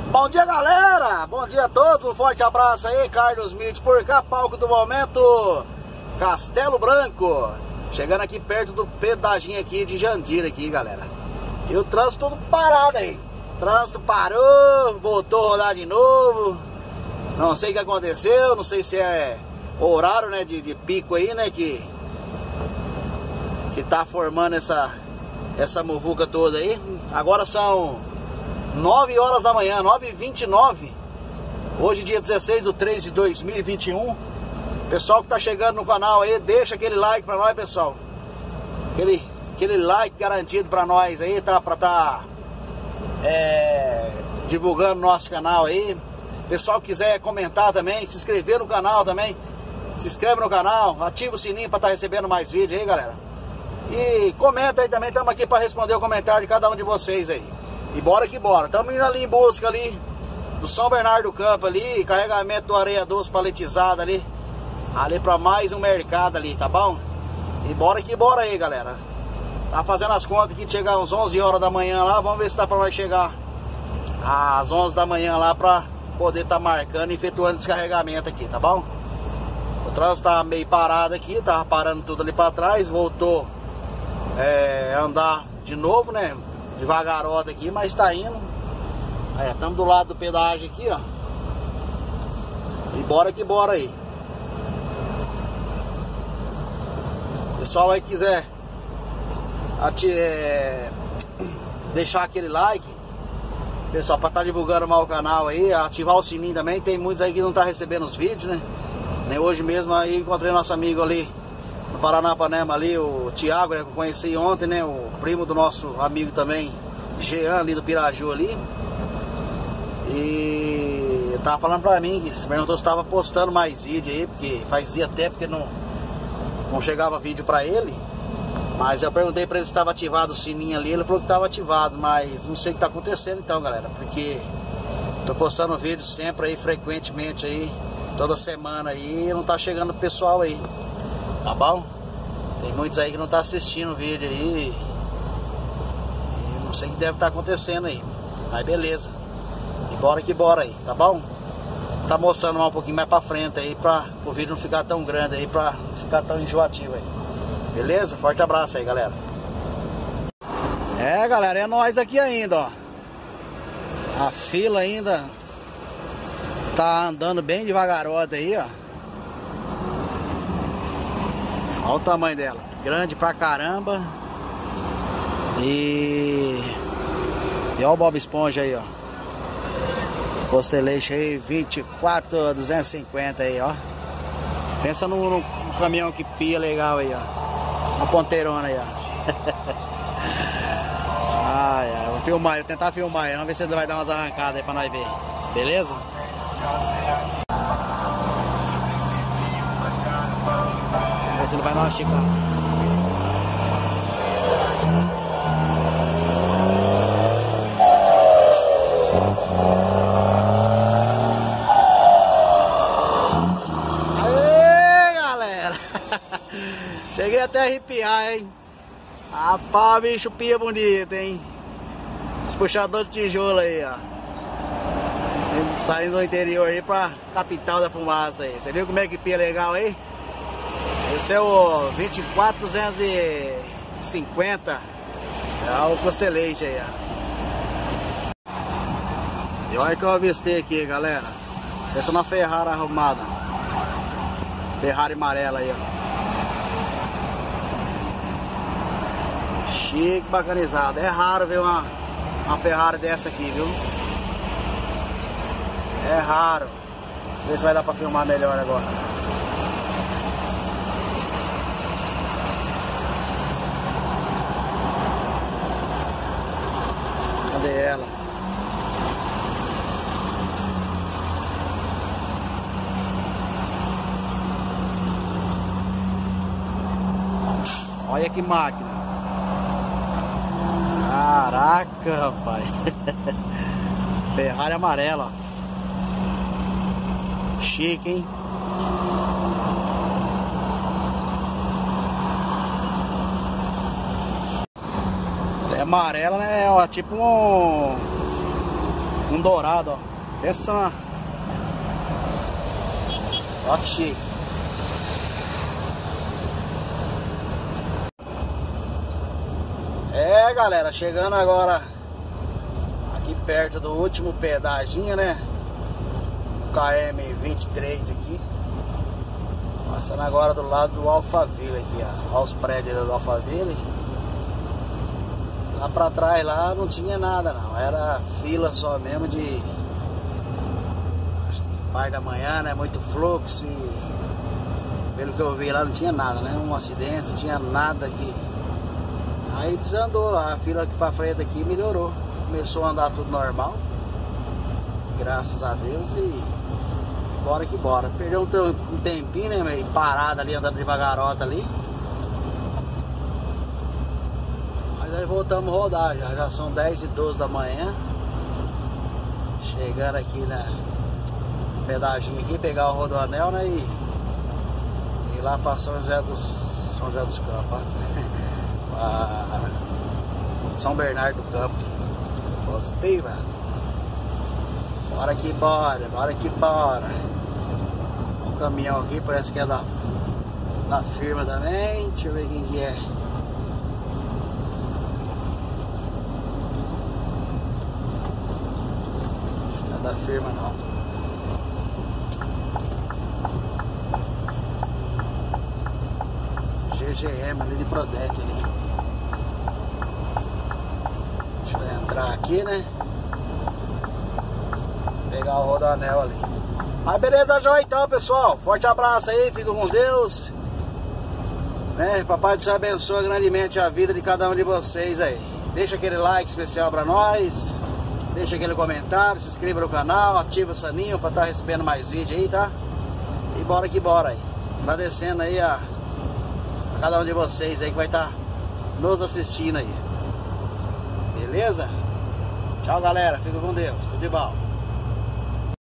Bom dia, galera! Bom dia a todos, um forte abraço aí, Carlos Mitch por cá, palco do momento, Castelo Branco. Chegando aqui perto do pedaginho aqui de Jandira aqui, galera. E o trânsito todo parado aí. O trânsito parou, voltou a rodar de novo. Não sei o que aconteceu, não sei se é horário, né, de pico aí, né, que tá formando essa muvuca toda aí. Agora são 9 horas da manhã, 9h29. Hoje dia 16/3/2021. Pessoal que tá chegando no canal aí, deixa aquele like pra nós, pessoal. Aquele like garantido pra nós aí, tá? Pra tá divulgando nosso canal aí. Pessoal que quiser comentar também, se inscrever no canal também, se inscreve no canal, ativa o sininho pra tá recebendo mais vídeos aí, galera. E comenta aí também, estamos aqui para responder o comentário de cada um de vocês aí. E bora que bora, estamos indo ali em busca ali do São Bernardo do Campo ali, carregamento do areia doce paletizada ali para mais um mercado ali, tá bom? E bora que bora aí, galera. Tá fazendo as contas aqui de chegar às 11 horas da manhã lá, vamos ver se dá para nós chegar às 11 da manhã lá para poder tá marcando e efetuando descarregamento aqui, tá bom? O trânsito tá meio parado aqui, tava parando tudo ali para trás, voltou andar de novo, né? Devagarota aqui, mas tá indo. Estamos do lado do pedágio aqui, ó. E bora que bora aí. Pessoal aí quiser deixar aquele like, pessoal, pra tá divulgando mal o canal aí, ativar o sininho também. Tem muitos aí que não tá recebendo os vídeos, né? Nem hoje mesmo aí encontrei nosso amigo ali no Paranapanema ali, o Thiago, né, que eu conheci ontem, né, o primo do nosso amigo também, Jean, ali do Piraju ali. E tava falando pra mim que perguntou se tava postando mais vídeo aí, porque fazia tempo que não chegava vídeo pra ele. Mas eu perguntei pra ele se tava ativado o sininho ali, ele falou que tava ativado, mas não sei o que tá acontecendo então, galera, porque tô postando vídeo sempre aí, frequentemente aí, toda semana aí, e não tá chegando o pessoal aí. Tá bom? Tem muitos aí que não tá assistindo o vídeo aí. E não sei o que deve estar acontecendo aí. Mas beleza. E bora que bora aí, tá bom? Tá mostrando um pouquinho mais pra frente aí, pra o vídeo não ficar tão grande aí, pra não ficar tão enjoativo aí. Beleza? Forte abraço aí, galera. Galera, é nós aqui ainda, ó. A fila ainda tá andando bem devagarota aí, ó. Olha o tamanho dela, grande pra caramba. E olha o Bob Esponja aí, ó. Costeleixo aí, 24.250 aí, ó. Pensa no caminhão que pia legal aí, ó. Uma ponteirona aí, ó. Vou filmar, vou tentar filmar aí. Vamos ver se ele vai dar umas arrancadas aí pra nós ver. Beleza? Vamos ver se ele vai dar uma esticada. Cheguei até a arrepiar, hein? Rapaz, bicho pia bonito, hein? Os puxadores de tijolo aí, ó. Saindo do interior aí pra capital da fumaça aí. Você viu como é que pia legal aí? Esse é o 24.250. É o Costeleixo aí, ó. E olha que eu avistei aqui, galera. Essa é uma Ferrari arrumada. Ferrari amarela aí, ó. Chique, bacanizado. É raro ver uma Ferrari dessa aqui, viu? É raro. Deixa eu ver se vai dar pra filmar melhor agora. Cadê ela? Olha que máquina. Caraca, rapaz. Ferrari amarela. Chique, hein? É amarela, né? É tipo um Um dourado, ó. Essa... Ó que chique. É, galera, chegando agora aqui perto do último pedaginho, né? KM-23 aqui. Passando agora do lado do Alphaville aqui, ó. Olha os prédios do Alphaville. Lá pra trás lá não tinha nada não. Era fila só mesmo de... Acho que parte da manhã, né? Muito fluxo e... Pelo que eu vi lá não tinha nada, né? Um acidente, não tinha nada aqui. Aí desandou, a fila aqui pra frente aqui melhorou. Começou a andar tudo normal. Graças a Deus e... Bora que bora. Perdeu um tempinho, né, meio parado ali, andando devagarota ali. Mas aí voltamos a rodar, já são 10h12 da manhã. Chegando aqui na pedaginho aqui, pegar o rodoanel, né, e lá para São José dos Campos, ó. São Bernardo do Campo. Gostei, velho. Bora que bora, bora que bora. O caminhão aqui parece que é da firma também. Deixa eu ver quem que é. Não é da firma não. GGM ali de Prodec ali. Deixa eu entrar aqui, né? Pegar o rodoanel ali. Mas beleza, joia então, pessoal. Forte abraço aí, fica com Deus, né? Papai do Céu abençoe grandemente a vida de cada um de vocês aí. Deixa aquele like especial pra nós. Deixa aquele comentário, se inscreva no canal, ativa o sininho pra estar recebendo mais vídeo aí, tá? E bora que bora aí. Agradecendo aí a cada um de vocês aí que vai estar nos assistindo aí. Beleza? Tchau, galera. Fica com Deus. Tudo de bom.